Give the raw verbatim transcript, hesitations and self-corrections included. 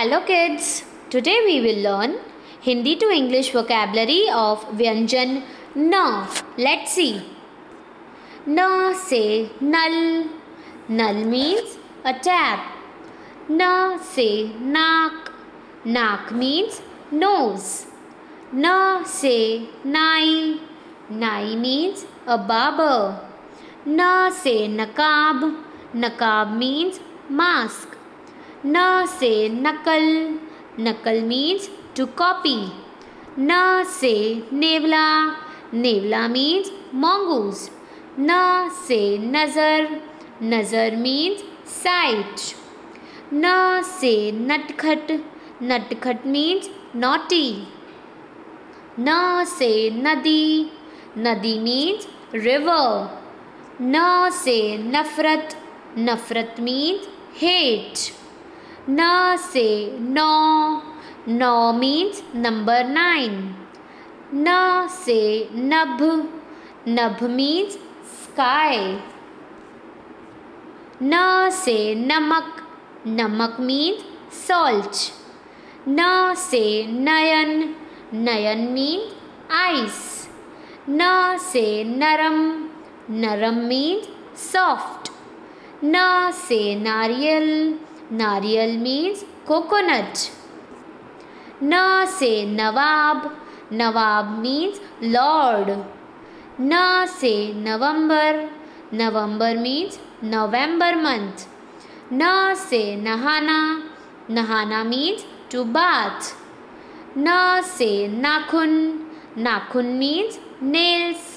Hello kids, today we will learn Hindi to English vocabulary of Vyanjan Na. Let's see. Na say null. Null means a tap. Na say naak. Naak means nose. Na say nai. Nai means a barber. Na say nakab. Nakab means mask. Na say nakal. Nakal means to copy. Na say nevla. Nevla means mongoose. Na say nazar. Nazar means sight. Na say natkhat. Natkhat means naughty. Na say nadi. Nadi means river. Na say nafrat. Nafrat means hate. Na say no. No means number nine. Na say nabh. Nabh means sky. Na say namak. Namak means salt. Na say nayan. Nayan means ice. Na say naram. Naram means soft. Na say nariyal. Nariyal means coconut. Na say nawab. Nawab means lord. Na say November. November means November month. Na say nahana. Nahana means to bath. Na say nakhun. Nakhun means nails.